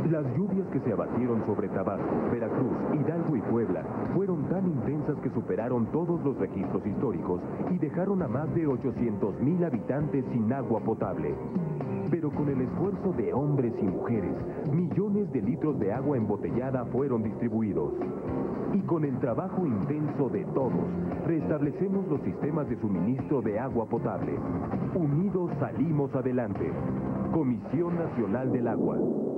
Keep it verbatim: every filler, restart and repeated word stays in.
Las lluvias que se abatieron sobre Tabasco, Veracruz, Hidalgo y Puebla fueron tan intensas que superaron todos los registros históricos y dejaron a más de ochocientos mil habitantes sin agua potable. Pero con el esfuerzo de hombres y mujeres, millones de litros de agua embotellada fueron distribuidos. Y con el trabajo intenso de todos, restablecemos los sistemas de suministro de agua potable. Unidos salimos adelante. Comisión Nacional del Agua.